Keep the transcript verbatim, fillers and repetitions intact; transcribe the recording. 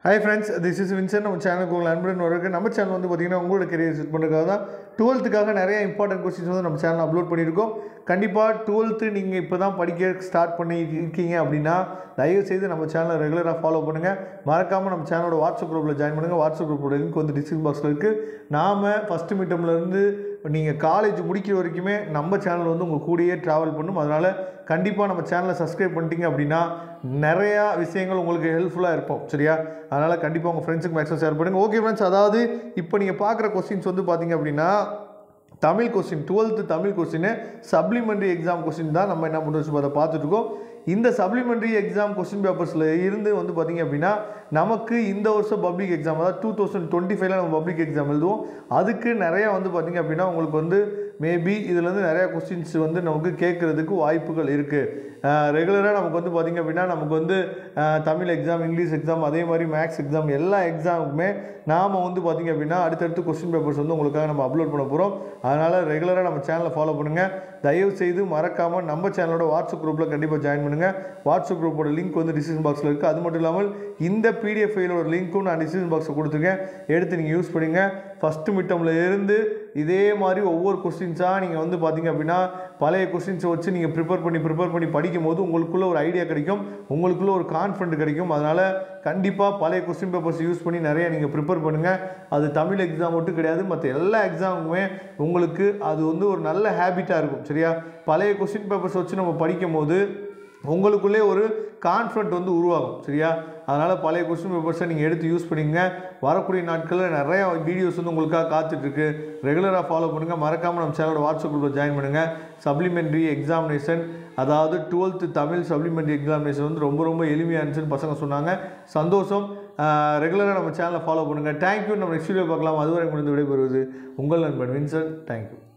Hi friends, this is Vincent. நம்ம சேனலுக்கு உங்களை அன்புடன் வரவேற்க. நம்ம சேனல் வந்து பார்த்தீங்கன்னா உங்களோட கரியர் செட் பண்ணுறதுக்காக தான் டுவெல்த்துக்காக நிறைய இம்பார்ட்டன்ட் கொஸ்டின்ஸ் வந்து நம்ம சேனல் அப்லோட் பண்ணியிருக்கோம். கண்டிப்பாக டுவெல்த்து நீங்கள் இப்போ தான் படிக்க ஸ்டார்ட் பண்ணி இருக்கீங்க அப்படின்னா தயவுசெய்து நம்ம சேனலை ரெகுலராக ஃபாலோ பண்ணுங்கள். மறக்காமல் நம்ம சேனலோட வாட்ஸ்அப் குரூப்பில் ஜாயின் பண்ணுங்கள். வாட்ஸ்அப் குரூப்போட லிங்க் வந்து டிஸ்கிரிப்ஷன் பாக்ஸில் இருக்குது. நாம் ஃபஸ்ட்டு மீட்டம்லேருந்து நீங்கள் காலேஜ் முடிக்கிற வரைக்குமே நம்ம சேனல் வந்து உங்கள் கூடயே ட்ராவல் பண்ணும். அதனால் கண்டிப்பாக நம்ம சேனலை சப்ஸ்கிரைப் பண்ணிட்டீங்க அப்படின்னா நிறையா விஷயங்கள் உங்களுக்கு ஹெல்ப்ஃபுல்லாக இருக்கும். சரியா? அதனால் கண்டிப்பாக உங்கள் ஃப்ரெண்ட்ஸுக்கு மேக்ஸிமம் ஷேர் பண்ணுங்கள். ஓகே ஃப்ரெண்ட்ஸ், அதாவது இப்போ நீங்கள் பார்க்குற கொஸ்டின்ஸ் வந்து பார்த்தீங்க அப்படின்னா Tamil question, twelfth Tamil question supplementary exam question தான் நம்ம என்ன பண்ணுறோம் அதை பார்த்துட்ருக்கோம். இந்த சப்ளிமெண்ட்ரி எக்ஸாம் கொஸ்டின் பேப்பர்ஸில் இருந்து வந்து பார்த்திங்க அப்படின்னா நமக்கு இந்த வருஷம் பப்ளிக் எக்ஸாம், அதாவது டூ தௌசண்ட் டுவெண்ட்டி ஃபைவ்ல நம்ம பப்ளிக் எக்ஸாம் எழுதுவோம். அதுக்கு நிறையா வந்து பார்த்திங்க அப்படின்னா உங்களுக்கு வந்து மேபி இதுலேருந்து நிறையா கொஸ்டின்ஸ் வந்து நமக்கு கேட்குறதுக்கு வாய்ப்புகள் இருக்குது. ரெகுலராக நமக்கு வந்து பார்த்திங்க அப்படின்னா நமக்கு வந்து தமிழ் எக்ஸாம், இங்கிலீஷ் எக்ஸாம், அதே மாதிரி மேக்ஸ் எக்ஸாம் எல்லா எக்ஸாமுக்குமே நாம் வந்து பார்த்திங்க அப்படின்னா அடுத்தடுத்து கொஸ்டின் பேப்பர்ஸ் வந்து உங்களுக்காக நம்ம அப்லோட் பண்ண போகிறோம். அதனால் ரெகுலராக நம்ம சேனலை ஃபாலோ பண்ணுங்கள். தயவு செய்து மறக்காமல் நம்ம சேனலோட வாட்ஸ்அப் குரூப்பில் கண்டிப்பாக ஜாயின் பண்ணுங்கள். வாட்ஸ்அப் குரூப்போட லிங்க் வந்து டிஸ்கிரிப்ஷன் பாக்ஸில் இருக்குது. அது மட்டும் இல்லாமல் இந்த பிடிஎஃப் ஃபைலோட லிங்க்கும் நான் டிஸ்கிரிப்ஷன் பாக்ஸில் கொடுத்துருக்கேன். எடுத்து நீங்கள் யூஸ் பண்ணுங்கள். ஃபஸ்ட்டு மிட்டமில் இருந்து இதே மாதிரி ஒவ்வொரு கொஸ்டின்ஸாக நீங்கள் வந்து பார்த்திங்க அப்படின்னா பழைய கொஸ்டின்ஸை வச்சு நீங்கள் ப்ரிப்பேர் பண்ணி ப்ரிப்பேர் பண்ணி படிக்கும் போது உங்களுக்குள்ளே ஒரு ஐடியா கிடைக்கும், உங்களுக்குள்ளே ஒரு கான்ஃபிடென்ட் கிடைக்கும். அதனால் கண்டிப்பாக பழைய கொஸ்டின் பேப்பர்ஸ் யூஸ் பண்ணி நிறையா நீங்கள் ப்ரிப்பேர் பண்ணுங்கள். அது தமிழ் எக்ஸாம் மட்டும் கிடையாது, மற்ற எல்லா எக்ஸாமுமே உங்களுக்கு அது வந்து ஒரு நல்ல ஹேபிட்டாக இருக்கும். சரியா? பழைய கொஸ்டின் பேப்பர்ஸ் வச்சு நம்ம படிக்கும் போது உங்களுக்குள்ளே ஒரு கான்ஃபிடென்ட் வந்து உருவாகும். சரியா? அதனால் பழைய கொஸ்டின் பேப்பர்ஸை நீங்கள் எடுத்து யூஸ் பண்ணிங்க. வரக்கூடிய நாட்களில் நிறையா வீடியோஸ் வந்து உங்களுக்காக காத்துட்ருக்கு. ரெகுலராக ஃபாலோ பண்ணுங்கள். மறக்காமல் நம்ம சேனலோட வாட்ஸ்அப் குரூப்பில் ஜாயின் பண்ணுங்கள். சப்ளிமெண்ட்ரி எக்ஸாமினேஷன், அதாவது டுவெல்த்து தமிழ் சப்ளிமெண்ட்ரி எக்ஸாமினேஷன் வந்து ரொம்ப ரொம்ப எளிமையாக இருந்துச்சுன்னு பசங்க சொன்னாங்க. சந்தோஷம். ரெகுலராக நம்ம சேனலை ஃபாலோ பண்ணுங்கள். தேங்க்யூ. நம்ம நெக்ஸ்ட் வீடியோ பார்க்கலாம். அதுவரை முடிந்து விடைபெறுவது உங்கள் நண்பன் வின்சென்ட். தேங்க்யூ.